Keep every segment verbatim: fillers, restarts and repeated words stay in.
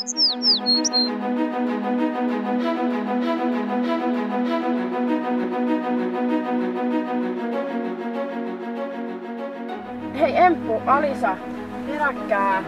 Hei Emppu, Alisa, heräkkää.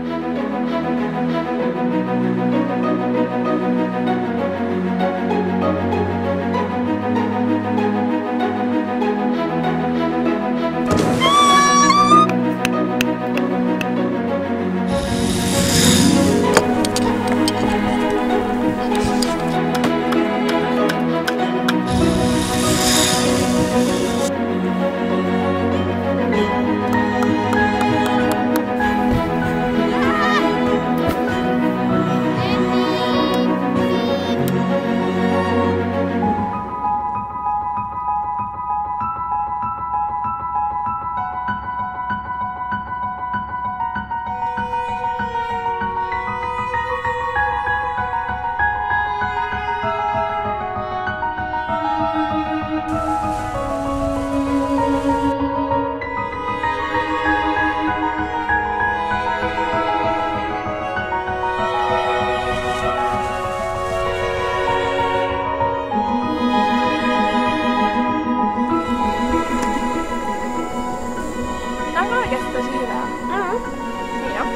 Näin oikeesti tosi hyvää. Mm. Niin jo.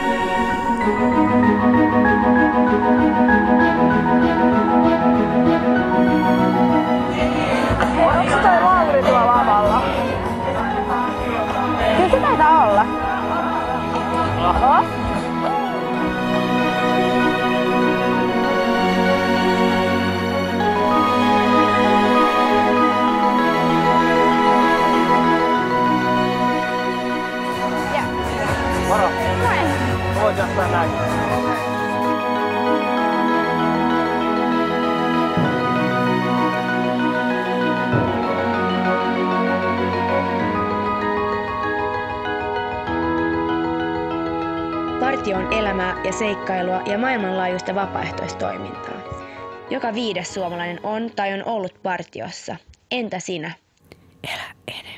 Onko toi Lauri tuolla lavalla? Kyllä se taitaa olla. Oho. Moro! Moi! Voit jostain näin. Partio on elämää ja seikkailua ja maailmanlaajuista vapaaehtoistoimintaa. Joka viides suomalainen on tai on ollut partiossa. Entä sinä? Elä enemmän.